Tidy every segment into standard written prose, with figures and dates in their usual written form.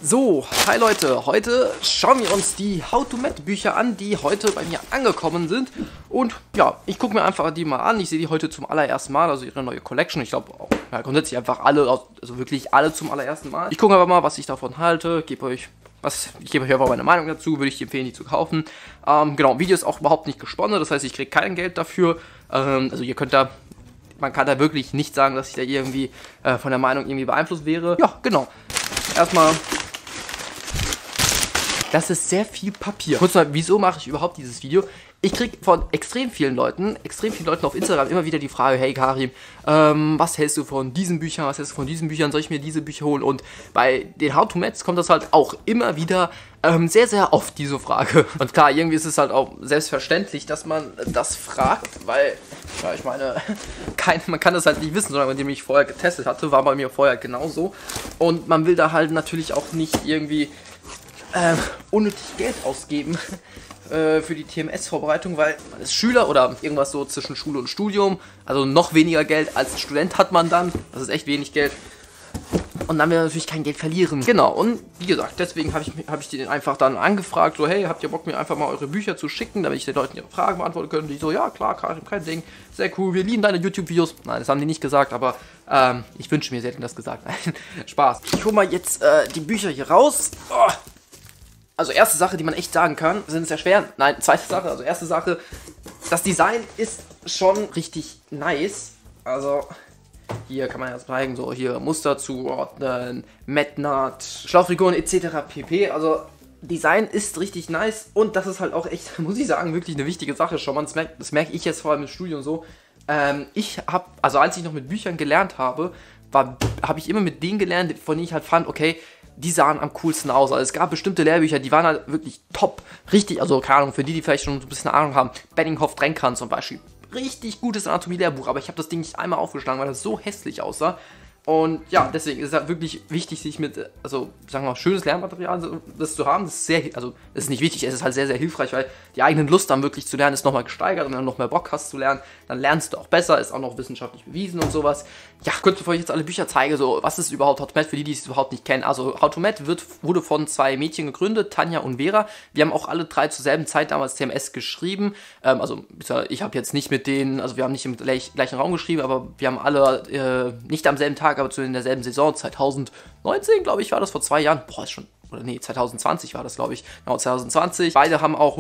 So, hi Leute, heute schauen wir uns die How to Math Bücher an, die heute bei mir angekommen sind. Und ja, ich gucke mir einfach die mal an. Ich sehe die heute zum allerersten Mal, also ihre neue Collection. Ich glaube, ja, grundsätzlich einfach alle, also wirklich alle zum allerersten Mal. Ich gucke aber mal, was ich davon halte, ich gebe euch einfach meine Meinung dazu, würde ich empfehlen, die zu kaufen. Genau, Video ist auch überhaupt nicht gesponsert, das heißt, ich kriege kein Geld dafür. Also ihr könnt da, man kann da wirklich nicht sagen, dass ich da irgendwie von der Meinung irgendwie beeinflusst wäre. Ja, genau. Erstmal, das ist sehr viel Papier. Kurz mal, wieso mache ich überhaupt dieses Video? Ich kriege von extrem vielen Leuten auf Instagram immer wieder die Frage, hey Karim, was hältst du von diesen Büchern, was hältst du von diesen Büchern, soll ich mir diese Bücher holen? Und bei den How to Maths kommt das halt auch immer wieder sehr, sehr oft, diese Frage. Und klar, irgendwie ist es halt auch selbstverständlich, dass man das fragt, weil, ja, ich meine, man kann das halt nicht wissen, sondern wenn ich vorher getestet hatte, war bei mir vorher genauso. Und man will da halt natürlich auch nicht irgendwie unnötig Geld ausgeben für die TMS-Vorbereitung, weil man ist Schüler oder irgendwas so zwischen Schule und Studium, also noch weniger Geld als Student hat man dann, das ist echt wenig Geld und dann will man natürlich kein Geld verlieren. Genau, und wie gesagt, deswegen habe ich den einfach dann angefragt, so hey, habt ihr Bock mir einfach mal eure Bücher zu schicken, damit ich den Leuten ihre Fragen beantworten kann? Und die so, ja klar, kein Ding, sehr cool, wir lieben deine YouTube-Videos. Nein, das haben die nicht gesagt, aber ich wünsche mir, sie hätten das gesagt. Nein, Spaß. Ich hole mal jetzt die Bücher hier raus. Oh. Also erste Sache, die man echt sagen kann, sind es sehr schwer. Nein, zweite Sache, also erste Sache, das Design ist schon richtig nice. Also hier kann man ja zeigen, so hier Muster zuordnen, Metnat, Schlauchfiguren etc. pp. Also Design ist richtig nice und das ist halt auch echt, muss ich sagen, wirklich eine wichtige Sache schon. Das merke ich jetzt vor allem im Studium so. Also als ich noch mit Büchern gelernt habe, habe ich immer mit denen gelernt, von denen ich halt fand, okay, die sahen am coolsten aus. Also es gab bestimmte Lehrbücher, die waren halt wirklich top. Richtig, also keine Ahnung, für die vielleicht schon ein bisschen Ahnung haben. Benninghoff-Drenkhan zum Beispiel. Richtig gutes Anatomie-Lehrbuch, aber ich habe das Ding nicht einmal aufgeschlagen, weil das so hässlich aussah. Und ja, deswegen ist es halt wirklich wichtig, sich mit, also sagen wir mal, schönes Lernmaterial das zu haben. Das ist sehr, also das ist nicht wichtig, es ist halt sehr, sehr hilfreich, weil die eigenen Lust dann wirklich zu lernen ist nochmal gesteigert und wenn du noch mehr Bock hast zu lernen, dann lernst du auch besser, ist auch noch wissenschaftlich bewiesen und sowas. Ja, kurz bevor ich jetzt alle Bücher zeige, so, was ist überhaupt How to Math, für die, die es überhaupt nicht kennen. Also How to Math wurde von zwei Mädchen gegründet, Tanja und Vera. Wir haben auch alle drei zur selben Zeit damals TMS geschrieben. Also ich habe jetzt nicht mit denen, also wir haben nicht im gleichen Raum geschrieben, aber wir haben alle nicht am selben Tag, aber in derselben Saison, 2019, glaube ich, war das, vor 2 Jahren. Boah, ist schon, oder nee, 2020 war das, glaube ich. Genau, 2020. Beide haben auch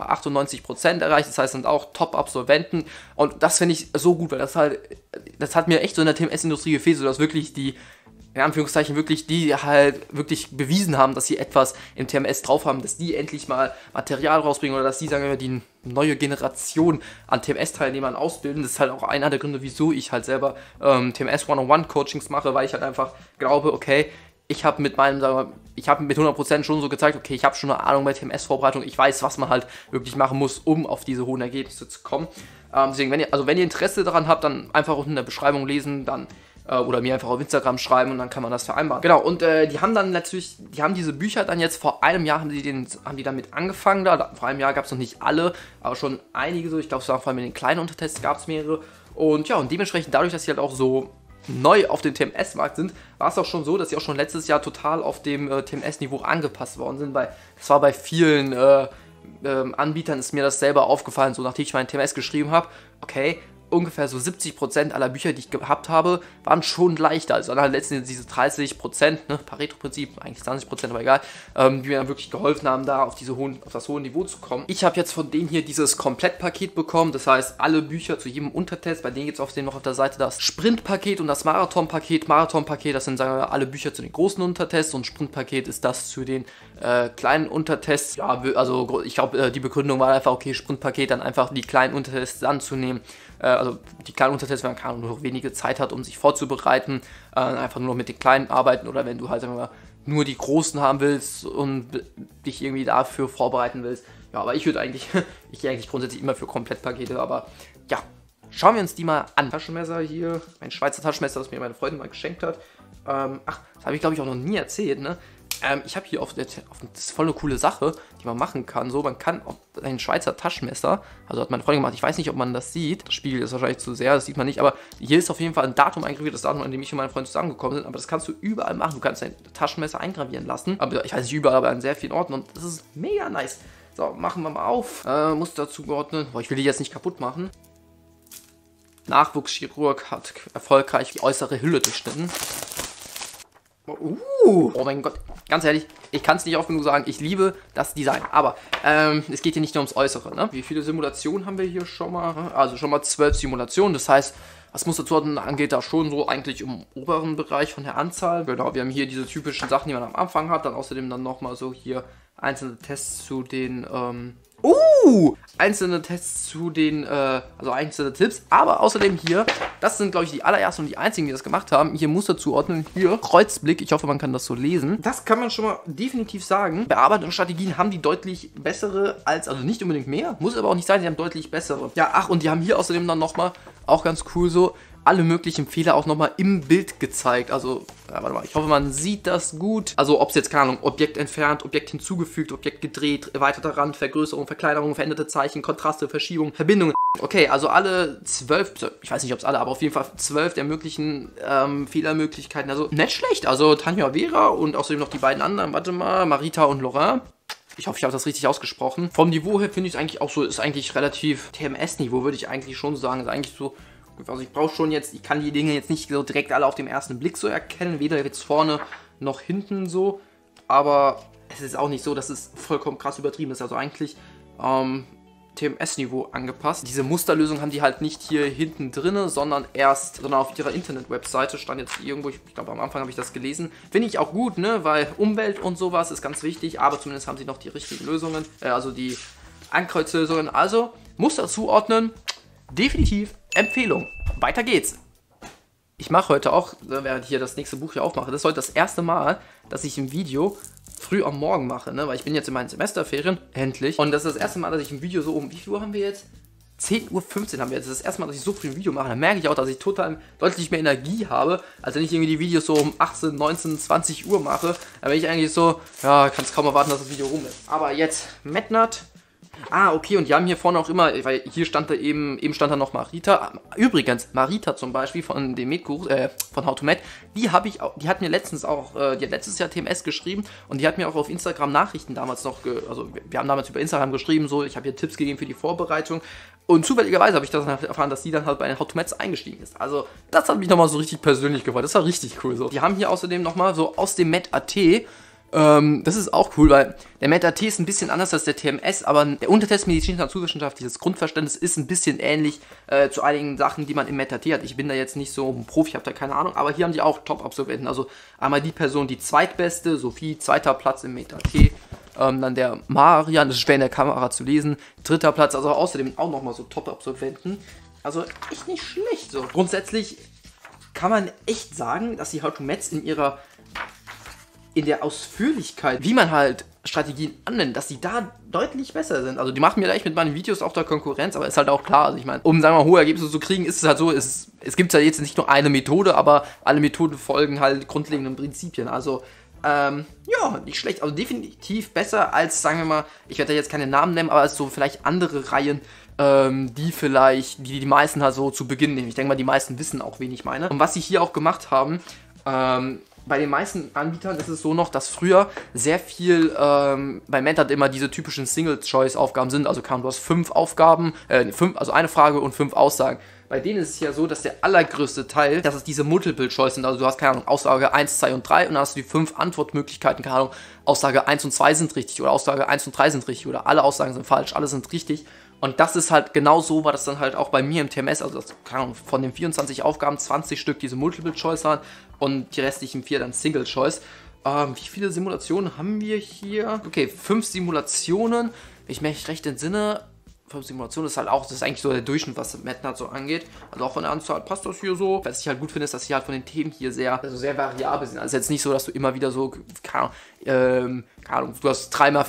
198% erreicht, das heißt, sind auch Top-Absolventen. Und das finde ich so gut, weil das hat mir echt so in der TMS-Industrie gefehlt, so dass wirklich die, in Anführungszeichen wirklich, die halt wirklich bewiesen haben, dass sie etwas im TMS drauf haben, dass die endlich mal Material rausbringen oder dass die, sagen wir mal, die neue Generation an TMS-Teilnehmern ausbilden. Das ist halt auch einer der Gründe, wieso ich halt selber TMS 101 Coachings mache, weil ich halt einfach glaube, okay, ich habe mit meinem, sagen wir mal, ich habe mit 100% schon so gezeigt, okay, ich habe schon eine Ahnung bei TMS-Vorbereitung, ich weiß, was man halt wirklich machen muss, um auf diese hohen Ergebnisse zu kommen. Deswegen, wenn ihr Interesse daran habt, dann einfach unten in der Beschreibung lesen, dann oder mir einfach auf Instagram schreiben und dann kann man das vereinbaren. Genau, und die haben dann natürlich, die haben diese Bücher dann jetzt, vor einem Jahr haben die damit angefangen vor einem Jahr gab es noch nicht alle, aber schon einige so, ich glaube, vor allem in den kleinen Untertests gab es mehrere. Und ja, und dementsprechend, dadurch, dass sie halt auch so neu auf dem TMS-Markt sind, war es auch schon so, dass sie auch schon letztes Jahr total auf dem TMS-Niveau angepasst worden sind, weil das war bei vielen Anbietern ist mir das selber aufgefallen, so nachdem ich meinen TMS geschrieben habe, okay, ungefähr so 70% aller Bücher, die ich gehabt habe, waren schon leichter. Also dann halt letztendlich diese 30%, ne, Pareto-Prinzip, eigentlich 20%, aber egal, die mir dann wirklich geholfen haben, da auf das hohe Niveau zu kommen. Ich habe jetzt von denen hier dieses Komplettpaket bekommen, das heißt, alle Bücher zu jedem Untertest, bei denen gibt es auf noch auf der Seite das Sprintpaket und das Marathonpaket. Marathonpaket, das sind, sagen wir, alle Bücher zu den großen Untertests und Sprintpaket ist das zu den kleinen Untertests. Ja, also ich glaube, die Begründung war einfach, okay, Sprintpaket, dann einfach die kleinen Untertests anzunehmen. Also die kleinen Untertests, wenn man nur noch wenige Zeit hat, um sich vorzubereiten, einfach nur noch mit den kleinen arbeiten oder wenn du halt, sagen wir mal, nur die großen haben willst und dich irgendwie dafür vorbereiten willst. Ja, aber ich eigentlich grundsätzlich immer für Komplettpakete, aber ja, schauen wir uns die mal an. Taschenmesser hier, mein Schweizer Taschenmesser, das mir meine Freundin mal geschenkt hat. Das habe ich glaube ich auch noch nie erzählt, ne? Ich habe hier das ist voll eine coole Sache, die man machen kann. So, man kann auf ein Schweizer Taschenmesser, also hat meine Freundin gemacht, ich weiß nicht, ob man das sieht. Das Spiegel ist wahrscheinlich zu sehr, das sieht man nicht, aber hier ist auf jeden Fall ein Datum eingraviert, das Datum, an dem ich und meine Freundin zusammengekommen sind. Aber das kannst du überall machen. Du kannst dein Taschenmesser eingravieren lassen. Aber ich weiß nicht überall, aber an sehr vielen Orten. Und das ist mega nice. So, machen wir mal auf. Muster zugeordnet. Boah, ich will die jetzt nicht kaputt machen. Nachwuchschirurg hat erfolgreich die äußere Hülle durchschnitten. Oh mein Gott, ganz ehrlich, ich kann es nicht oft genug sagen, ich liebe das Design. Aber es geht hier nicht nur ums Äußere, ne? Wie viele Simulationen haben wir hier schon mal? Also schon mal 12 Simulationen, das heißt, was Musterzuordnen angeht, da schon so eigentlich im oberen Bereich von der Anzahl. Genau, wir haben hier diese typischen Sachen, die man am Anfang hat, dann außerdem dann nochmal so hier einzelne Tests zu den, einzelne Tests zu den, also einzelne Tipps, aber außerdem hier, das sind glaube ich die allerersten und die einzigen, die das gemacht haben, hier Muster zuordnen, hier Kreuzblick, ich hoffe man kann das so lesen. Das kann man schon mal definitiv sagen. Bearbeitungsstrategien haben die deutlich bessere als, also nicht unbedingt mehr, muss aber auch nicht sein, sie haben deutlich bessere. Ja, ach, und die haben hier außerdem dann nochmal, auch ganz cool so, alle möglichen Fehler auch nochmal im Bild gezeigt. Also, ja, warte mal, ich hoffe, man sieht das gut. Also, ob es jetzt, keine Ahnung, Objekt entfernt, Objekt hinzugefügt, Objekt gedreht, erweiterter Rand, Vergrößerung, Verkleinerung, veränderte Zeichen, Kontraste, Verschiebung, Verbindungen. Okay, also alle 12, ich weiß nicht, ob es alle, aber auf jeden Fall 12 der möglichen Fehlermöglichkeiten. Also, nicht schlecht. Also, Tanja Vera und außerdem noch die beiden anderen, warte mal, Marita und Laurent. Ich hoffe, ich habe das richtig ausgesprochen. Vom Niveau her finde ich es eigentlich auch so, ist eigentlich relativ TMS-Niveau, würde ich eigentlich schon sagen. Ist eigentlich so. Also ich brauche schon jetzt, ich kann die Dinge jetzt nicht so direkt alle auf den ersten Blick so erkennen, weder jetzt vorne noch hinten so, aber es ist auch nicht so, dass es vollkommen krass übertrieben ist, also eigentlich TMS-Niveau angepasst. Diese Musterlösung haben die halt nicht hier hinten drin, sondern auf ihrer Internet-Webseite stand jetzt irgendwo, ich glaube am Anfang habe ich das gelesen, finde ich auch gut, ne, weil Umwelt und sowas ist ganz wichtig, aber zumindest haben sie noch die richtigen Lösungen, also die Ankreuzlösungen, also Muster zuordnen, definitiv Empfehlung. Weiter geht's. Ich mache heute auch, während ich hier das nächste Buch hier aufmache, das ist heute das erste Mal, dass ich ein Video früh am Morgen mache, ne? Weil ich bin jetzt in meinen Semesterferien, endlich. Und das ist das erste Mal, dass ich ein Video so wie viel Uhr haben wir jetzt? 10:15 Uhr haben wir jetzt. Das ist das erste Mal, dass ich so früh ein Video mache. Da merke ich auch, dass ich total deutlich mehr Energie habe, als wenn ich irgendwie die Videos so um 18, 19, 20 Uhr mache. Da bin ich eigentlich so, ja, kann es kaum erwarten, dass das Video rum ist. Aber jetzt Metnat. Ah, okay, und die haben hier vorne auch immer, weil hier stand da eben stand da noch Marita. Übrigens, Marita zum Beispiel von dem Med-Kurs, von How to Med, die hat mir letztens auch, die hat letztes Jahr TMS geschrieben und die hat mir auch auf Instagram Nachrichten damals noch, also wir haben damals über Instagram geschrieben, so, ich habe ihr Tipps gegeben für die Vorbereitung und zufälligerweise habe ich das erfahren, dass sie dann halt bei den How to Meds eingestiegen ist. Also, das hat mich nochmal so richtig persönlich gefreut, das war richtig cool so. Die haben hier außerdem nochmal so aus dem Med.at, das ist auch cool, weil der Med.at ist ein bisschen anders als der TMS, aber der Untertest Medizinisch Naturwissenschaftliches Grundverständnis ist ein bisschen ähnlich zu einigen Sachen, die man im Med.at hat. Ich bin da jetzt nicht so ein Profi, ich habe da keine Ahnung, aber hier haben die auch Top-Absolventen. Also einmal die Person, die zweitbeste, Sophie, zweiter Platz im Med.at, dann der Marian, das ist schwer in der Kamera zu lesen, dritter Platz, also außerdem auch nochmal so Top-Absolventen. Also echt nicht schlecht so. Grundsätzlich kann man echt sagen, dass die How to Meds in der Ausführlichkeit, wie man halt Strategien anwendet, dass die da deutlich besser sind. Also die machen mir da echt mit meinen Videos auch da Konkurrenz, aber ist halt auch klar, also ich meine, um, sagen wir mal, hohe Ergebnisse zu kriegen, ist es halt so, es gibt ja jetzt nicht nur eine Methode, aber alle Methoden folgen halt grundlegenden Prinzipien. Also, ja, nicht schlecht, also definitiv besser als, sagen wir mal, ich werde da jetzt keine Namen nennen, aber als so vielleicht andere Reihen, die meisten halt so zu Beginn nehmen. Ich denke mal, die meisten wissen auch, wen ich meine. Und was sie hier auch gemacht haben, bei den meisten Anbietern ist es so noch, dass früher sehr viel, bei Mentat immer diese typischen Single-Choice-Aufgaben sind, also du hast 5 Aufgaben, also eine Frage und 5 Aussagen. Bei denen ist es ja so, dass der allergrößte Teil, dass es diese Multiple-Choice sind, also du hast, keine Ahnung, Aussage 1, 2 und 3 und dann hast du die 5 Antwortmöglichkeiten, keine Ahnung, Aussage 1 und 2 sind richtig oder Aussage 1 und 3 sind richtig oder alle Aussagen sind falsch, alle sind richtig. Und das ist halt, genau so war das dann halt auch bei mir im TMS, also das, keine Ahnung, von den 24 Aufgaben 20 Stück diese Multiple-Choice waren und die restlichen 4 dann Single-Choice. Wie viele Simulationen haben wir hier? Okay, 5 Simulationen, wenn ich mich recht entsinne. 5 Simulationen ist halt auch, das ist eigentlich so der Durchschnitt, was Metnat so angeht. Also auch von der Anzahl passt das hier so. Was ich halt gut finde, ist, dass sie halt von den Themen hier sehr variabel sind. Also jetzt nicht so, dass du immer wieder so, keine Ahnung, du hast 3x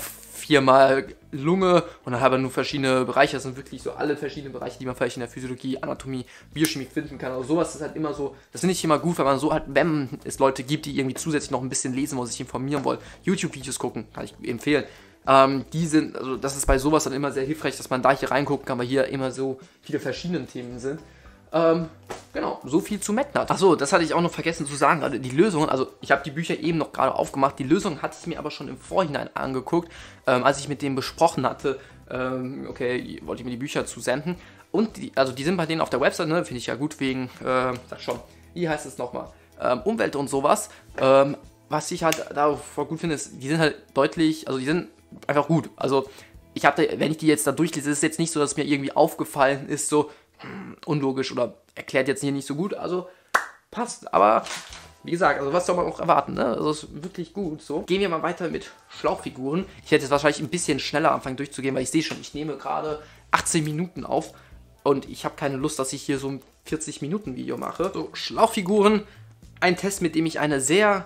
4-mal Lunge und dann haben wir nur verschiedene Bereiche. Das sind wirklich so alle verschiedenen Bereiche, die man vielleicht in der Physiologie, Anatomie, Biochemie finden kann. Also sowas ist halt immer so, das finde ich immer gut, wenn man so halt, wenn es Leute gibt, die irgendwie zusätzlich noch ein bisschen lesen wollen, sich informieren wollen, YouTube-Videos gucken, kann ich empfehlen. Die sind, also das ist bei sowas dann immer sehr hilfreich, dass man da hier reingucken kann, weil hier immer so viele verschiedene Themen sind. Genau, so viel zu MetNut. Achso, das hatte ich auch noch vergessen zu sagen gerade. Die Lösungen, also ich habe die Bücher eben noch gerade aufgemacht, die Lösungen hatte ich mir aber schon im Vorhinein angeguckt, als ich mit denen besprochen hatte, okay, wollte ich mir die Bücher zusenden. Und die sind bei denen auf der Website, ne, finde ich ja gut wegen, sag schon, wie heißt es nochmal, Umwelt und sowas. Was ich halt da voll gut finde, ist, die sind halt deutlich, also die sind einfach gut. Also ich habe, wenn ich die jetzt da durchlese, ist es jetzt nicht so, dass mir irgendwie aufgefallen ist, so unlogisch oder erklärt jetzt hier nicht so gut, also passt, aber wie gesagt, also was soll man auch erwarten, ne? Also ist wirklich gut so. Gehen wir mal weiter mit Schlauchfiguren. Ich werde jetzt wahrscheinlich ein bisschen schneller anfangen durchzugehen, weil ich sehe schon, ich nehme gerade 18 Minuten auf und ich habe keine Lust, dass ich hier so ein 40-Minuten-Video mache. So, Schlauchfiguren, ein Test, mit dem ich eine sehr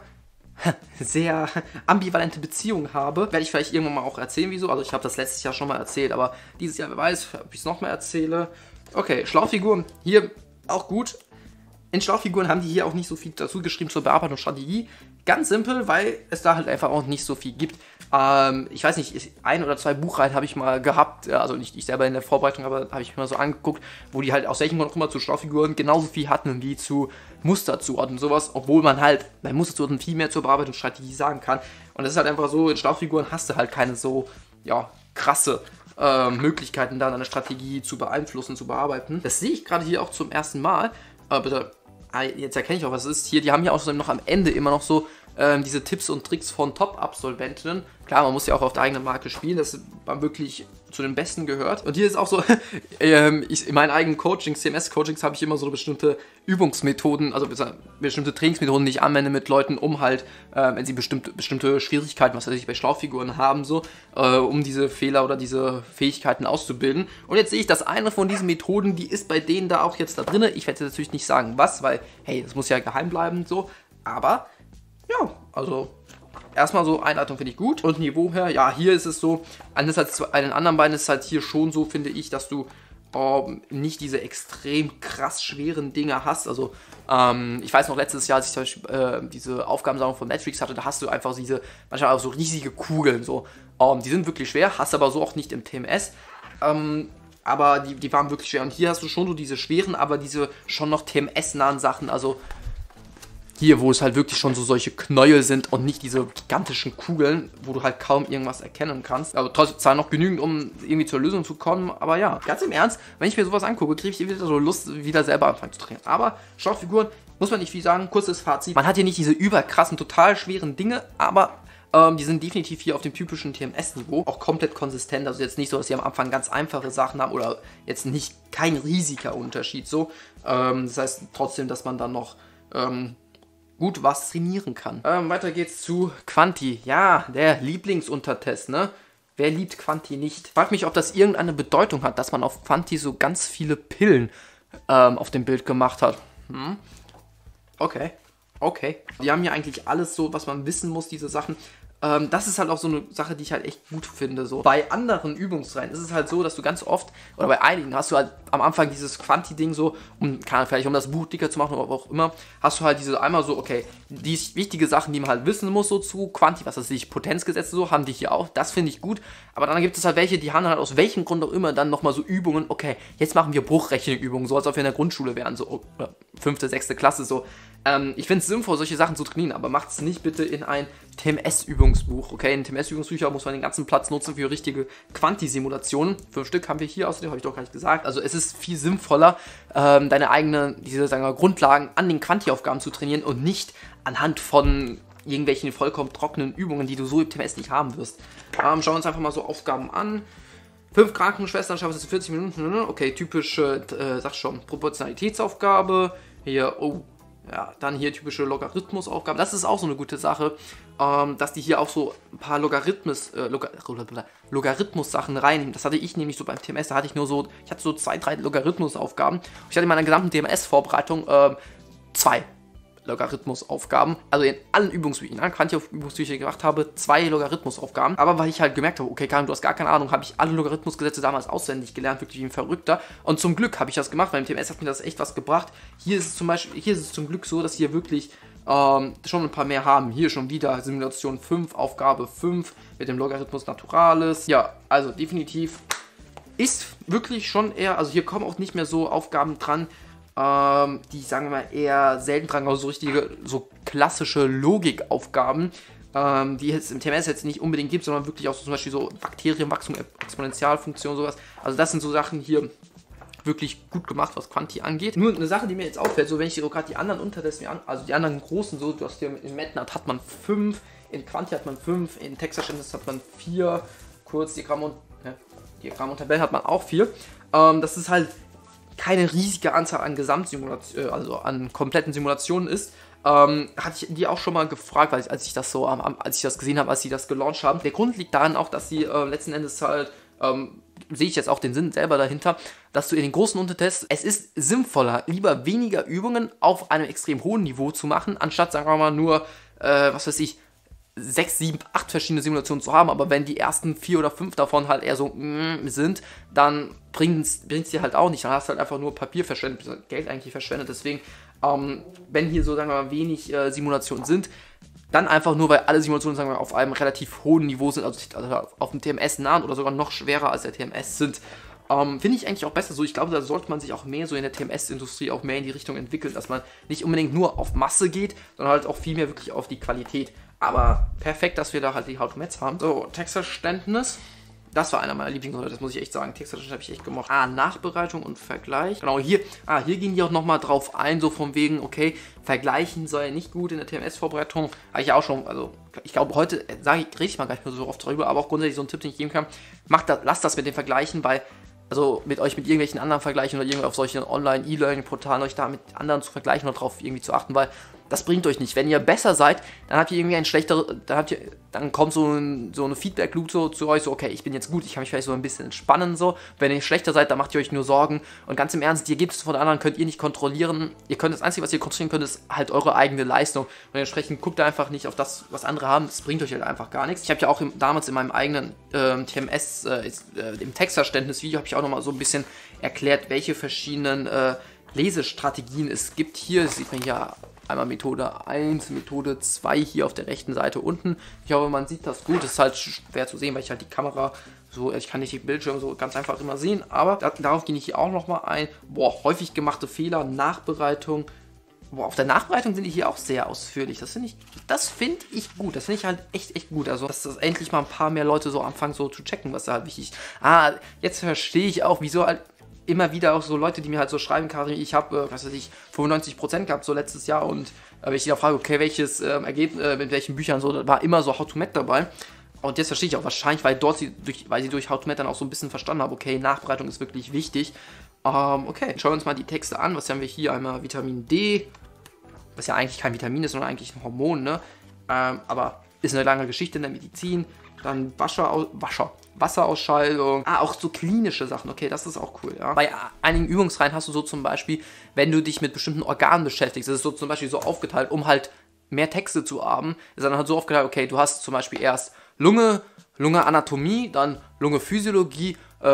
ambivalente Beziehung habe. Werde ich vielleicht irgendwann mal auch erzählen, wieso. Also ich habe das letztes Jahr schon mal erzählt, aber dieses Jahr, wer weiß, ob ich es nochmal erzähle. Okay, Schlauchfiguren, hier auch gut. In Schlauchfiguren haben die hier auch nicht so viel dazu geschrieben zur Bearbeitung und Strategie. Ganz simpel, weil es da halt einfach auch nicht so viel gibt. Ich weiß nicht, 1 oder 2 Buchreihen habe ich mal gehabt, also nicht ich selber in der Vorbereitung, aber habe ich mir mal so angeguckt, wo die halt aus welchem Grund auch immer zu Schlauchfiguren genauso viel hatten wie zu Musterzuordnen und sowas, obwohl man halt bei Musterzuordnen viel mehr zur Bearbeitung und Strategie sagen kann. Und das ist halt einfach so, in Schlauchfiguren hast du halt keine so, ja, krasse Möglichkeiten, da deine Strategie zu beeinflussen, zu bearbeiten. Das sehe ich gerade hier auch zum ersten Mal. Bitte, jetzt erkenne ich auch, was es ist hier. Die haben hier außerdem noch am Ende immer noch so diese Tipps und Tricks von Top-Absolventen. Klar, man muss ja auch auf der eigenen Marke spielen, dass man wirklich zu den Besten gehört. Und hier ist auch so, in meinen eigenen Coachings, CMS-Coachings, habe ich immer so bestimmte Übungsmethoden, also bestimmte Trainingsmethoden, die ich anwende mit Leuten, um halt, wenn sie bestimmte Schwierigkeiten, was weiß ich, bei Schlauchfiguren haben, so, um diese Fehler oder diese Fähigkeiten auszubilden. Und jetzt sehe ich, dass eine von diesen Methoden, die ist bei denen da auch jetzt da drin. Ich werde jetzt natürlich nicht sagen, was, weil, hey, das muss ja geheim bleiben, so. Aber, ja, also erstmal so Einleitung finde ich gut. Und Niveau her, ja, hier ist es so, anders als bei den anderen beiden ist es halt hier schon so, finde ich, dass du nicht diese extrem krass schweren Dinge hast. Also, ich weiß noch, letztes Jahr, als ich zum Beispiel diese Aufgabensammlung von Matrix hatte, da hast du einfach manchmal auch so riesige Kugeln, so. Die sind wirklich schwer, hast aber so auch nicht im TMS. Aber die waren wirklich schwer. Und hier hast du schon so diese schweren, aber diese schon noch TMS-nahen Sachen, also hier, wo es halt wirklich schon so solche Knäuel sind und nicht diese gigantischen Kugeln, wo du halt kaum irgendwas erkennen kannst. Also trotzdem zwar noch genügend, um irgendwie zur Lösung zu kommen, aber ja, ganz im Ernst, wenn ich mir sowas angucke, kriege ich wieder so Lust, wieder selber anfangen zu trainieren. Aber Schlauchfiguren, muss man nicht viel sagen, kurzes Fazit. Man hat hier nicht diese überkrassen, total schweren Dinge, aber die sind definitiv hier auf dem typischen TMS-Niveau auch komplett konsistent. Also jetzt nicht so, dass sie am Anfang ganz einfache Sachen haben oder jetzt nicht kein riesiger Unterschied so. Das heißt trotzdem, dass man dann noch gut was trainieren kann. Weiter geht's zu Quanti. Ja, der Lieblingsuntertest, ne? Wer liebt Quanti nicht? Ich frage mich, ob das irgendeine Bedeutung hat, dass man auf Quanti so ganz viele Pillen auf dem Bild gemacht hat. Okay. Die haben ja eigentlich alles so, was man wissen muss, diese Sachen. Das ist halt auch so eine Sache, die ich halt echt gut finde. So. Bei anderen Übungsreihen ist es halt so, dass du ganz oft, oder bei einigen, hast du halt am Anfang dieses Quanti-Ding so, vielleicht um das Buch dicker zu machen oder auch immer, hast du halt diese einmal so, okay, die wichtige Sachen, die man halt wissen muss, so zu Quanti, was weiß ich, Potenzgesetze so, haben die hier auch, das finde ich gut. Aber dann gibt es halt welche, die haben halt aus welchem Grund auch immer dann nochmal so Übungen, okay, jetzt machen wir Bruchrechenübungen, so als ob wir in der Grundschule wären, so, oder 5., 6. Klasse, so. Ich finde es sinnvoll, solche Sachen zu trainieren, aber macht es nicht bitte in ein TMS-Übungsbuch. Okay, in TMS-Übungsbücher muss man den ganzen Platz nutzen für richtige Quanti-Simulationen. 5 Stück haben wir hier, außerdem habe ich doch gar nicht gesagt. Also es ist viel sinnvoller, deine eigenen, Grundlagen an den Quanti-Aufgaben zu trainieren und nicht anhand von irgendwelchen vollkommen trockenen Übungen, die du so im TMS nicht haben wirst. Schauen wir uns einfach mal so Aufgaben an. 5 Krankenschwestern schaffen es in 40 Minuten. Okay, typische, Proportionalitätsaufgabe. Hier, ja, dann hier typische Logarithmusaufgaben. Das ist auch so eine gute Sache, dass die hier auch so ein paar Logarithmus-Sachen reinnehmen. Das hatte ich nämlich so beim TMS, ich hatte so 2, 3 Logarithmusaufgaben. Ich hatte in meiner gesamten TMS-Vorbereitung 2 Logarithmusaufgaben. Also in allen Übungsbüchern, Quanti-Übungsbücher, die ich gemacht habe, 2 Logarithmusaufgaben. Aber weil ich halt gemerkt habe, okay, Karim, du hast gar keine Ahnung, habe ich alle Logarithmusgesetze damals auswendig gelernt, wirklich wie ein Verrückter. Und zum Glück habe ich das gemacht, weil im TMS hat mir das echt was gebracht. Hier ist es zum Glück so, dass hier wirklich schon ein paar mehr haben. Hier schon wieder Simulation 5, Aufgabe 5 mit dem Logarithmus Naturalis. Ja, also definitiv ist wirklich schon eher, also hier kommen auch nicht mehr so Aufgaben dran, die, sagen wir mal, eher selten dran, also so richtige, so klassische Logikaufgaben, die es im TMS jetzt nicht unbedingt gibt, sondern wirklich auch so zum Beispiel so Bakterienwachstum, Exponentialfunktion, sowas. Also das sind so Sachen hier wirklich gut gemacht, was Quanti angeht. Nur eine Sache, die mir jetzt auffällt, so wenn ich so gerade die anderen Untertests mir an, also die anderen großen, so, du hast hier in MATLAB hat man 5, in Quanti hat man 5, in Textverständnis hat man 4, kurz Diagramm und Tabellen hat man auch 4. Das ist halt keine riesige Anzahl an Gesamtsimulationen, also an kompletten Simulationen ist. Hatte ich die auch schon mal gefragt, weil als ich das gesehen habe, als sie das gelauncht haben. Der Grund liegt daran auch, dass sie letzten Endes halt sehe ich jetzt auch den Sinn selber dahinter, dass du in den großen Untertests, es ist sinnvoller, lieber weniger Übungen auf einem extrem hohen Niveau zu machen, anstatt, sagen wir mal, nur, 6, 7, 8 verschiedene Simulationen zu haben, aber wenn die ersten 4 oder 5 davon halt eher so sind, dann bringt's dir halt auch nicht, dann hast du halt einfach nur Papier verschwendet, Geld eigentlich verschwendet, deswegen, wenn hier so, sagen wir mal, wenig Simulationen sind, dann einfach nur, weil alle Simulationen, sagen wir, auf einem relativ hohen Niveau sind, also auf dem TMS nahen oder sogar noch schwerer als der TMS sind, finde ich eigentlich auch besser so. Ich glaube, da sollte man sich auch mehr so in der TMS-Industrie auch mehr in die Richtung entwickeln, dass man nicht unbedingt nur auf Masse geht, sondern halt auch viel mehr wirklich auf die Qualität. Aber perfekt, dass wir da halt die How-to-Mats haben. So, Textverständnis. Das war einer meiner Lieblings, das muss ich echt sagen. Textverständnis habe ich echt gemocht. Nachbereitung und Vergleich. Genau, hier gehen die auch nochmal drauf ein, so von wegen, okay, Vergleichen sei nicht gut in der TMS-Vorbereitung. Habe ich auch schon, also ich glaube, heute rede ich mal gar nicht mehr so oft drüber, aber auch grundsätzlich so ein Tipp, den ich geben kann. Lasst das mit dem Vergleichen, weil, also mit irgendwelchen anderen vergleichen oder irgendwie auf solchen Online-E-Learning-Portalen euch da mit anderen zu vergleichen oder drauf irgendwie zu achten, weil das bringt euch nicht. Wenn ihr besser seid, dann habt ihr irgendwie dann kommt so eine Feedback-Loop so zu euch, so, okay, ich bin jetzt gut, ich kann mich vielleicht so ein bisschen entspannen, so. Wenn ihr schlechter seid, dann macht ihr euch nur Sorgen. Und ganz im Ernst, die Ergebnisse von anderen könnt ihr nicht kontrollieren. Das Einzige, was ihr kontrollieren könnt, ist halt eure eigene Leistung. Und entsprechend guckt ihr einfach nicht auf das, was andere haben. Das bringt euch halt einfach gar nichts. Ich habe ja auch damals in meinem eigenen TMS, im Textverständnis-Video, habe ich auch nochmal so ein bisschen erklärt, welche verschiedenen Lesestrategien es gibt. Hier sieht man ja einmal Methode 1, Methode 2 hier auf der rechten Seite unten. Ich hoffe, man sieht das gut. Das ist halt schwer zu sehen, weil ich halt die Kamera so, ich kann nicht den Bildschirm so ganz einfach immer sehen. Aber darauf gehe ich hier auch nochmal ein. Häufig gemachte Fehler, Nachbereitung. Auf der Nachbereitung sind die hier auch sehr ausführlich. Das finde ich gut. Das finde ich halt echt gut. Also, dass das endlich mal ein paar mehr Leute so anfangen so zu checken, was da halt wichtig ist. Jetzt verstehe ich auch, wieso halt immer wieder auch so Leute, die mir halt so schreiben, Karim, ich habe, 95% gehabt so letztes Jahr und wenn ich die auch frage, okay, welches Ergebnis, mit welchen Büchern so, da war immer so How-to-Mat dabei. Und jetzt verstehe ich auch wahrscheinlich, weil sie durch How-to-Mat dann auch so ein bisschen verstanden haben, okay, Nachbereitung ist wirklich wichtig. Okay, schauen wir uns mal die Texte an. Was haben wir hier? Einmal Vitamin D, was ja eigentlich kein Vitamin ist, sondern eigentlich ein Hormon, ne? Aber ist eine lange Geschichte in der Medizin. Dann Wasserausscheidung. Auch so klinische Sachen. Okay, das ist auch cool, ja. Bei einigen Übungsreihen hast du so zum Beispiel, wenn du dich mit bestimmten Organen beschäftigst, das ist so zum Beispiel so aufgeteilt, um halt mehr Texte zu haben, ist dann halt so aufgeteilt, okay, du hast zum Beispiel erst Lunge Anatomie, dann Lunge Physiologie,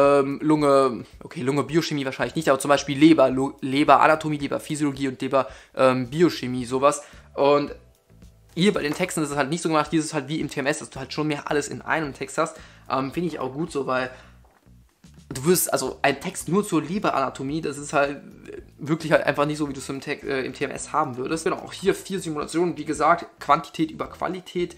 Lunge Biochemie wahrscheinlich nicht, aber zum Beispiel Leber Anatomie, Leber Physiologie und Leber Biochemie, sowas. Und hier bei den Texten ist es halt nicht so gemacht, hier ist es halt wie im TMS, dass du halt schon mehr alles in einem Text hast. Finde ich auch gut so, weil du wirst, also ein Text nur zur Leberanatomie, das ist halt wirklich halt einfach nicht so, wie du es im TMS haben würdest. Genau, auch hier 4 Simulationen, wie gesagt, Quantität über Qualität.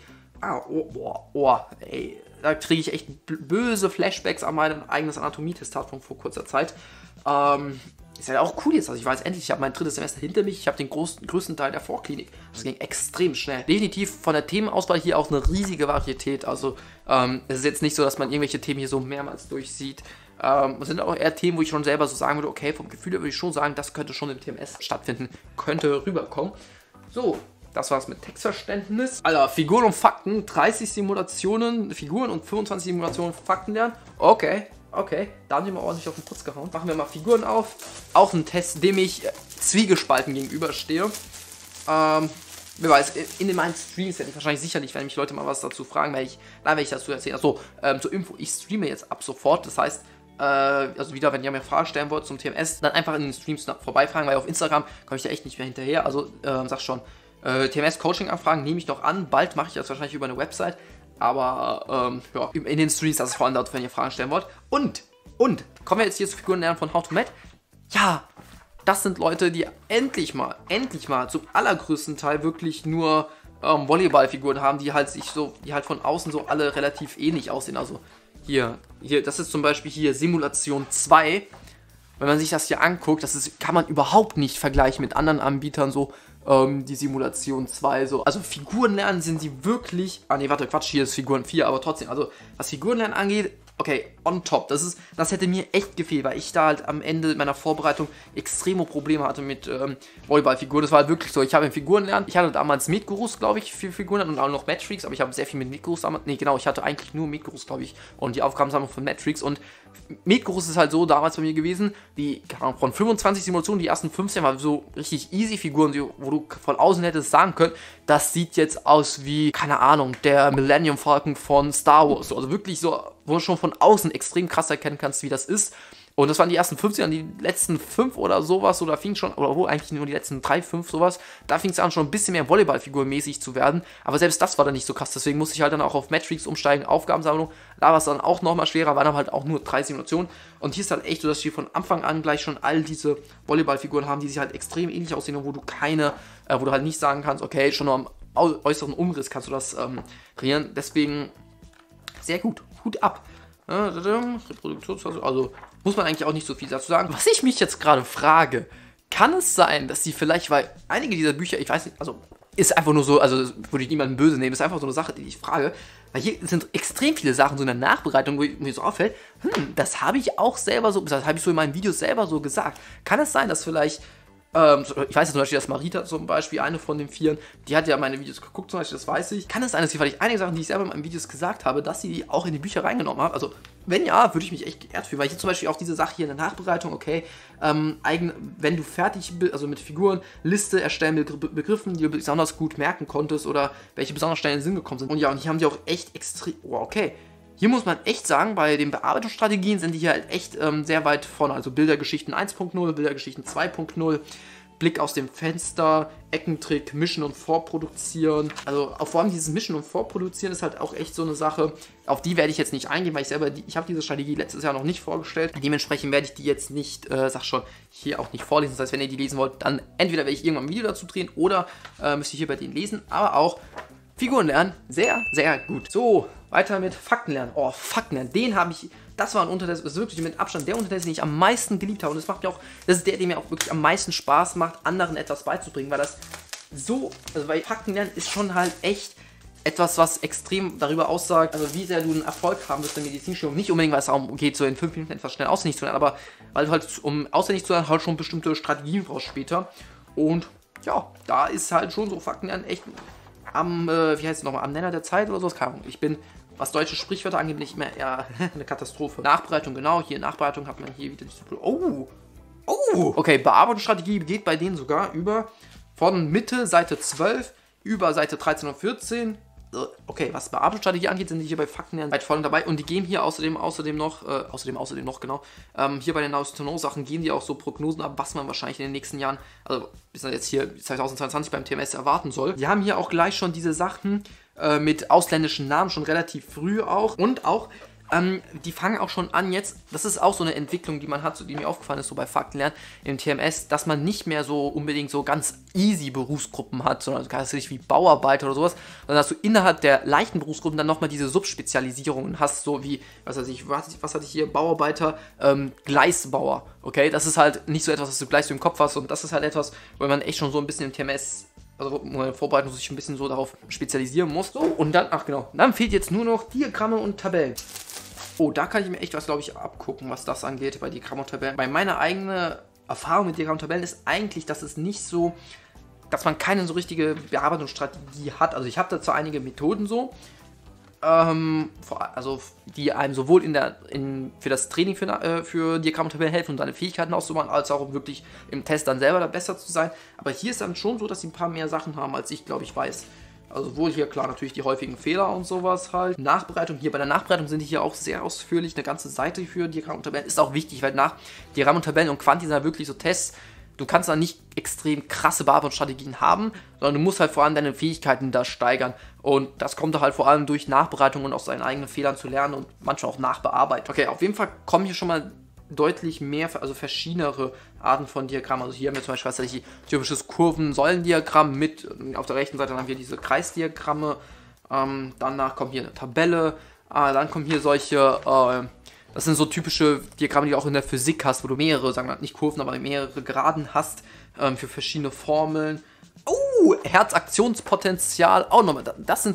Ey, da kriege ich echt böse Flashbacks an mein eigenes Anatomie-Testat von vor kurzer Zeit. Ist halt auch cool jetzt, also ich weiß endlich, ich habe mein 3. Semester hinter mich, ich habe den größten Teil der Vorklinik. Das ging extrem schnell. Definitiv von der Themenauswahl hier auch eine riesige Varietät, also es ist jetzt nicht so, dass man irgendwelche Themen hier so mehrmals durchsieht. Es sind auch eher Themen, wo ich schon selber so sagen würde, okay, vom Gefühl her würde ich schon sagen, das könnte schon im TMS stattfinden, könnte rüberkommen. So, das war's mit Textverständnis. Alter, Figuren und Fakten, 30 Simulationen, Figuren und 25 Simulationen Fakten lernen. Okay, da haben wir mal ordentlich auf den Putz gehauen. Machen wir mal Figuren auf. Auch ein Test, dem ich zwiegespalten gegenüberstehe. Wer weiß, in meinen Streams hätte ich wahrscheinlich sicherlich, wenn mich Leute mal was dazu fragen, werde ich dazu erzählen. Achso, zur Info, ich streame jetzt ab sofort, das heißt, also wieder, wenn ihr mir Fragen stellen wollt zum TMS, dann einfach in den Streams vorbeifragen, weil auf Instagram komme ich da echt nicht mehr hinterher, also sag schon, TMS-Coaching-Anfragen nehme ich noch an, bald mache ich das wahrscheinlich über eine Website, aber ja, in den Streams, das ist vor allem dort, wenn ihr Fragen stellen wollt. Und, kommen wir jetzt hier zu Figurenlernen von How to Mat. Ja, das sind Leute, die endlich mal zum allergrößten Teil wirklich nur Volleyballfiguren haben, die halt von außen so alle relativ ähnlich aussehen. Also hier, das ist zum Beispiel hier Simulation 2. Wenn man sich das hier anguckt, kann man überhaupt nicht vergleichen mit anderen Anbietern, so die Simulation 2, so. Also Figurenlernen sind sie wirklich, ne, warte, Quatsch, hier ist Figuren 4, aber trotzdem, also was Figurenlernen angeht, okay, on top. Das hätte mir echt gefehlt, weil ich da halt am Ende meiner Vorbereitung extreme Probleme hatte mit Volleyballfiguren. Das war halt wirklich so, ich habe in Figurenlernen, ich hatte damals Meet-Gurus, glaube ich, für Figuren und auch noch Matrix, aber ich habe sehr viel mit Meet-Gurus damals, ne, genau, ich hatte eigentlich nur Meet-Gurus, glaube ich, und die Aufgabensammlung von Matrix. Und Meet-Gurus ist halt so damals bei mir gewesen, von 25 Simulationen, die ersten 15 waren so richtig easy Figuren, wo du von außen hättest sagen können, das sieht jetzt aus wie, keine Ahnung, der Millennium Falcon von Star Wars. Also wirklich so, wo du schon von außen extrem krass erkennen kannst, wie das ist. Und das waren die ersten 15, die letzten 5 oder sowas, oder fing schon, oder wo eigentlich nur die letzten 3, 5 sowas, da fing es an, schon ein bisschen mehr Volleyballfigurmäßig zu werden. Aber selbst das war dann nicht so krass, deswegen musste ich halt dann auch auf Matrix umsteigen, Aufgabensammlung. Da war es dann auch nochmal schwerer, waren dann halt auch nur 3 Simulationen. Und hier ist halt echt so, dass wir von Anfang an gleich schon all diese Volleyballfiguren haben, die sich halt extrem ähnlich aussehen und wo du halt nicht sagen kannst, okay, schon nur am äußeren Umriss kannst du das kreieren. Deswegen sehr gut, Hut ab. Reproduktionsphase, also muss man eigentlich auch nicht so viel dazu sagen. Was ich mich jetzt gerade frage, kann es sein, dass die vielleicht, weil einige dieser Bücher, ich weiß nicht, also ist einfach nur so, also würde ich niemanden böse nehmen, ist einfach so eine Sache, die ich frage, weil hier sind extrem viele Sachen so in der Nachbereitung, wo mir so auffällt, das habe ich auch selber so, das habe ich so in meinen Videos selber so gesagt. Kann es sein, dass vielleicht ich weiß jetzt zum Beispiel, dass Marita zum Beispiel, eine von den 4, die hat ja meine Videos geguckt zum Beispiel, das weiß ich. Kann es sein, dass sie vielleicht einige Sachen, die ich selber in meinen Videos gesagt habe, dass sie die auch in die Bücher reingenommen haben? Also, wenn ja, würde ich mich echt geehrt fühlen, weil hier zum Beispiel auch diese Sache hier in der Nachbereitung, okay, wenn du fertig bist, also mit Figuren, Liste erstellen mit Begriffen, die du besonders gut merken konntest oder welche besonders schnell in den Sinn gekommen sind. Und ja, und hier haben die auch echt extrem, oh, okay. Hier muss man echt sagen, bei den Bearbeitungsstrategien sind die hier halt echt sehr weit vorne. Also Bildergeschichten 1.0, Bildergeschichten 2.0, Blick aus dem Fenster, Eckentrick, Mischen und Vorproduzieren. Also vor allem dieses Mischen und Vorproduzieren ist halt auch echt so eine Sache, auf die werde ich jetzt nicht eingehen, weil ich habe diese Strategie letztes Jahr noch nicht vorgestellt. Dementsprechend werde ich die jetzt nicht, hier auch nicht vorlesen. Das heißt, wenn ihr die lesen wollt, dann entweder werde ich irgendwann ein Video dazu drehen oder müsst ihr hier bei denen lesen, aber auch Figuren lernen, sehr, sehr gut. So, weiter mit Fakten lernen. Oh, Fakten lernen, den habe ich, das war ein Unterteil, das ist wirklich mit Abstand der Unterteil, den ich am meisten geliebt habe. Und das macht mir auch, das ist der mir auch wirklich am meisten Spaß macht, anderen etwas beizubringen, weil das so, also weil Fakten lernen ist schon halt echt etwas, was extrem darüber aussagt, also wie sehr du einen Erfolg haben wirst in der Medizinstudium. Nicht unbedingt, weil es darum geht, so in 5 Minuten etwas schnell auswendig zu lernen, aber weil du halt, um auswendig zu lernen, halt schon bestimmte Strategien brauchst später. Und ja, da ist halt schon so Fakten lernen echt wie heißt es nochmal, am Nenner der Zeit oder sowas, keine Ahnung. Ich bin, was deutsche Sprichwörter angeht, nicht mehr eher eine Katastrophe. Nachbereitung, genau, hier Nachbereitung hat man hier wieder die okay, Bearbeitungsstrategie geht bei denen sogar über von Mitte Seite 12 über Seite 13 und 14. Okay, was Bearbeitungsstrategie angeht, sind die hier bei Fakten weit vorne dabei und die gehen hier außerdem noch, genau, hier bei den Sachen gehen die auch so Prognosen ab, was man wahrscheinlich in den nächsten Jahren, also bis jetzt hier 2022 beim TMS erwarten soll. Die haben hier auch gleich schon diese Sachen mit ausländischen Namen schon relativ früh auch und auch die fangen auch schon an jetzt, das ist auch so eine Entwicklung, die man hat, so, die mir aufgefallen ist, so bei Faktenlernen im TMS, dass man nicht mehr so unbedingt so ganz easy Berufsgruppen hat, sondern ganz richtig wie Bauarbeiter oder sowas, sondern dass du innerhalb der leichten Berufsgruppen dann nochmal diese Subspezialisierungen hast, so wie, was hatte ich hier, Bauarbeiter, Gleisbauer, okay, das ist halt nicht so etwas, was du gleich so im Kopf hast und das ist halt etwas, wo man echt schon so ein bisschen im TMS, also meine Vorbereitung sich ein bisschen so darauf spezialisieren muss. So, und dann, ach genau, dann fehlt jetzt nur noch Diagramme und Tabellen. Oh, da kann ich mir echt was, glaube ich, abgucken, was das angeht bei Diagrammen und Tabellen. Weil meine eigene Erfahrung mit Diagrammen und Tabellen ist eigentlich, dass es nicht so, dass man keine so richtige Bearbeitungsstrategie hat. Also ich habe dazu einige Methoden so, also die einem sowohl für das Training für Diagramm und Tabellen helfen und seine Fähigkeiten auszubauen, als auch wirklich im Test dann selber da besser zu sein. Aber hier ist dann schon so, dass sie ein paar mehr Sachen haben, als ich, glaube ich, weiß. Also wohl hier klar natürlich die häufigen Fehler und sowas halt. Nachbereitung, hier bei der Nachbereitung sind die hier auch sehr ausführlich. Eine ganze Seite für Diagramm und Tabellen ist auch wichtig, weil nach Diagramm und Tabellen und Quanti sind halt wirklich so Tests. Du kannst da nicht extrem krasse Bearbeitungsstrategien haben, sondern du musst halt vor allem deine Fähigkeiten da steigern. Und das kommt halt vor allem durch Nachbereitung und aus seinen eigenen Fehlern zu lernen und manchmal auch Nachbearbeitung. Okay, auf jeden Fall kommen hier schon mal deutlich mehr, also verschiedenere Arten von Diagrammen. Also hier haben wir zum Beispiel tatsächlich typisches Kurven-Säulendiagramm mit, auf der rechten Seite haben wir diese Kreisdiagramme, danach kommt hier eine Tabelle, dann kommen hier solche, das sind so typische Diagramme, die du auch in der Physik hast, wo du mehrere, sagen wir nicht Kurven, aber mehrere Geraden hast, für verschiedene Formeln. Oh, Herzaktionspotenzial, auch nochmal,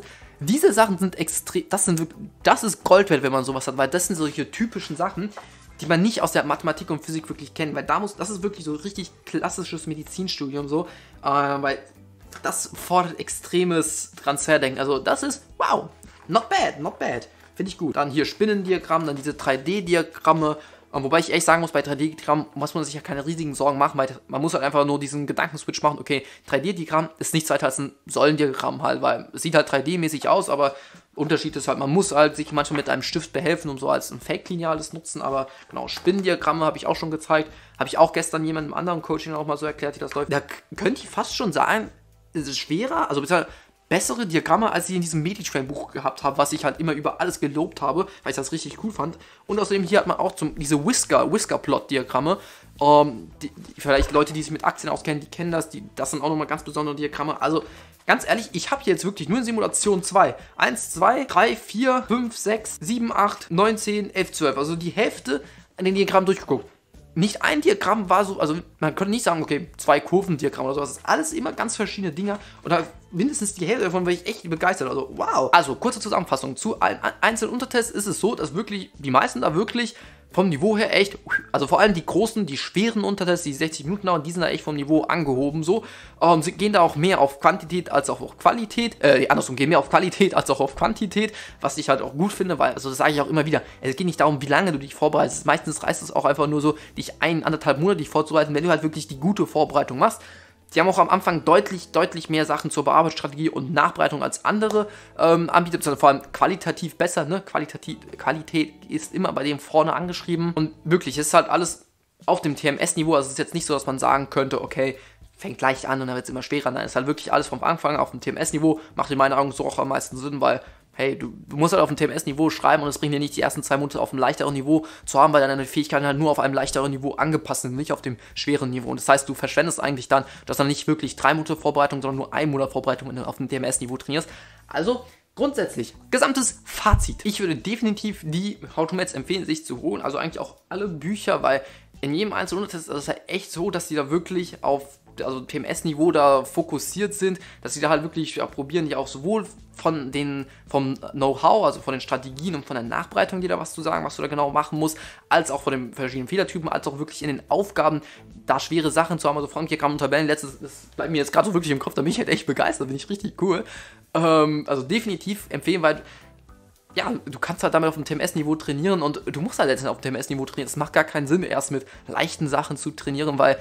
diese Sachen sind extrem, das ist Gold wert, wenn man sowas hat, weil das sind solche typischen Sachen, die man nicht aus der Mathematik und Physik wirklich kennt, weil das ist wirklich so richtig klassisches Medizinstudium so, weil das fordert extremes Transferdenken, also das ist, wow, not bad, finde ich gut. Dann hier Spinnendiagramm, dann diese 3D-Diagramme, wobei ich echt sagen muss, bei 3D-Diagrammen muss man sich ja keine riesigen Sorgen machen, weil man muss halt einfach nur diesen Gedankenswitch machen, okay, 3D-Diagramm ist nichts weiter als ein Säulendiagramm halt, weil es sieht halt 3D-mäßig aus, aber Unterschied ist halt, man muss halt sich manchmal mit einem Stift behelfen und so als ein Fake-Lineal das nutzen, aber genau, Spinnendiagramme habe ich auch schon gezeigt, habe ich auch gestern jemandem anderen Coaching auch mal so erklärt, wie das läuft. Da könnte ich fast schon sagen, es ist schwerer, also bessere Diagramme, als ich in diesem Meditrain-Buch gehabt habe, was ich halt immer über alles gelobt habe, weil ich das richtig cool fand. Und außerdem hier hat man auch diese Whisker-Plot-Diagramme. Vielleicht Leute, die sich mit Aktien auskennen, die kennen das. Das sind auch nochmal ganz besondere Diagramme. Also ganz ehrlich, ich habe hier jetzt wirklich nur in Simulation 2. 1, 2, 3, 4, 5, 6, 7, 8, 9, 10, 11, 12. Also die Hälfte an den Diagrammen durchgeguckt. Nicht ein Diagramm war so, also man könnte nicht sagen, okay, 2 Kurvendiagramme oder sowas. Das ist alles immer ganz verschiedene Dinger. Und da mindestens die Hälfte davon war ich echt begeistert. Also, wow. Also, kurze Zusammenfassung. Zu einzelnen Untertests ist es so, dass wirklich die meisten da wirklich vom Niveau her echt, also vor allem die großen, die schweren Untertests, die 60 Minuten dauern, die sind da echt vom Niveau angehoben so. Sie gehen da auch mehr auf Quantität als auch auf Qualität, andersrum, gehen mehr auf Qualität als auch auf Quantität, was ich halt auch gut finde, weil, also das sage ich auch immer wieder, es geht nicht darum, wie lange du dich vorbereitest, meistens reißt es auch einfach nur so, dich 1,5 Monate vorzubereiten, wenn du halt wirklich die gute Vorbereitung machst. Die haben auch am Anfang deutlich mehr Sachen zur Bearbeitungsstrategie und Nachbereitung als andere anbietet, vor allem qualitativ besser, ne? Qualität ist immer bei dem vorne angeschrieben und wirklich, es ist halt alles auf dem TMS-Niveau, also es ist jetzt nicht so, dass man sagen könnte, okay, fängt leicht an und dann wird es immer schwerer, nein, es ist halt wirklich alles vom Anfang auf dem TMS-Niveau, macht in meinen Augen so auch am meisten Sinn, weil hey, du musst halt auf dem TMS-Niveau schreiben und es bringt dir nicht die ersten 2 Monate auf einem leichteren Niveau zu haben, weil deine Fähigkeiten halt nur auf einem leichteren Niveau angepasst sind, nicht auf dem schweren Niveau. Und das heißt, du verschwendest eigentlich dann, dass dann nicht wirklich 3 Monate Vorbereitung, sondern nur 1 Monat Vorbereitung, wenn du auf dem TMS-Niveau trainierst. Also, grundsätzlich, gesamtes Fazit. Ich würde definitiv die How to Maths empfehlen, sich zu holen. Also eigentlich auch alle Bücher, weil in jedem einzelnen Untertest ist es halt echt so, dass die da wirklich auf TMS-Niveau da fokussiert sind, dass sie da halt wirklich probieren, die auch sowohl vom Know-how, also von den Strategien und von der Nachbereitung, dir da was zu sagen, was du da genau machen musst, als auch von den verschiedenen Fehlertypen, als auch wirklich in den Aufgaben, da schwere Sachen zu haben, also Diagramm und Tabellen, das bleibt mir jetzt gerade so wirklich im Kopf, da bin ich halt echt begeistert, finde ich richtig cool. Also definitiv empfehlen, weil ja, du kannst halt damit auf dem TMS-Niveau trainieren und du musst halt letztendlich auf dem TMS-Niveau trainieren. Es macht gar keinen Sinn, erst mit leichten Sachen zu trainieren, weil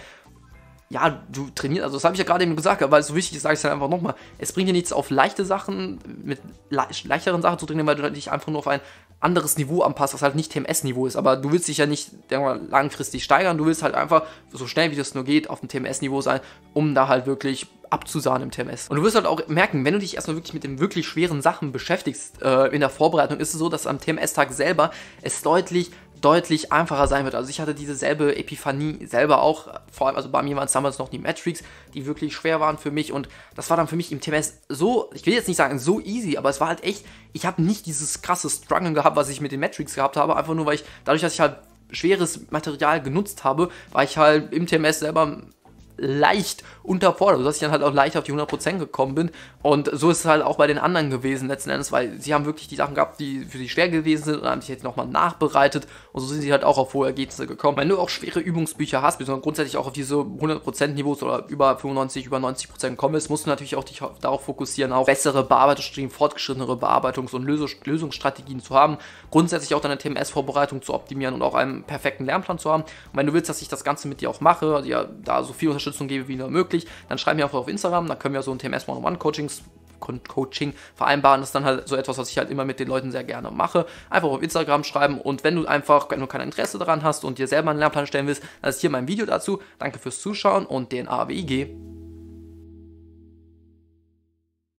ja, du trainierst, also das habe ich ja gerade eben gesagt, weil es so wichtig ist, sage ich es dann einfach nochmal. Es bringt dir nichts, auf leichte Sachen, mit leichteren Sachen zu trainieren, weil du dich einfach nur auf ein anderes Niveau anpasst, was halt nicht TMS-Niveau ist. Aber du willst dich ja nicht langfristig steigern, du willst halt einfach so schnell wie das nur geht auf dem TMS-Niveau sein, um da halt wirklich abzusahnen im TMS. Und du wirst halt auch merken, wenn du dich erstmal wirklich mit den wirklich schweren Sachen beschäftigst in der Vorbereitung, ist es so, dass am TMS-Tag selber es deutlich einfacher sein wird. Also ich hatte dieselbe Epiphanie selber auch, vor allem, also bei mir waren es damals noch die Metrics, die wirklich schwer waren für mich und das war dann für mich im TMS so, ich will jetzt nicht sagen so easy, aber es war halt echt, ich habe nicht dieses krasse Struggle gehabt, was ich mit den Metrics gehabt habe, einfach nur, weil dadurch, dass ich halt schweres Material genutzt habe, war ich halt im TMS selber leicht unterfordert, sodass ich dann halt auch leicht auf die 100% gekommen bin. Und so ist es halt auch bei den anderen gewesen letzten Endes, weil sie haben wirklich die Sachen gehabt, die für sie schwer gewesen sind und haben sich jetzt nochmal nachbereitet und so sind sie halt auch auf hohe Ergebnisse gekommen. Wenn du auch schwere Übungsbücher hast, beziehungsweise grundsätzlich auch auf diese 100% Niveaus oder über 95, über 90% kommen willst, musst du natürlich auch dich darauf fokussieren, auch bessere Bearbeitungsstrategien, fortgeschrittenere Bearbeitungs- und Lösungsstrategien zu haben, grundsätzlich auch deine TMS-Vorbereitung zu optimieren und auch einen perfekten Lernplan zu haben. Und wenn du willst, dass ich das Ganze mit dir auch mache, dir da so viel Unterstützung gebe wie nur möglich, dann schreib mir einfach auf Instagram, da können wir so ein TMS 101 Coaching vereinbaren. Das ist dann halt so etwas, was ich halt immer mit den Leuten sehr gerne mache. Einfach auf Instagram schreiben und wenn du kein Interesse daran hast und dir selber einen Lernplan stellen willst, dann ist hier mein Video dazu. Danke fürs Zuschauen und DNA WIG.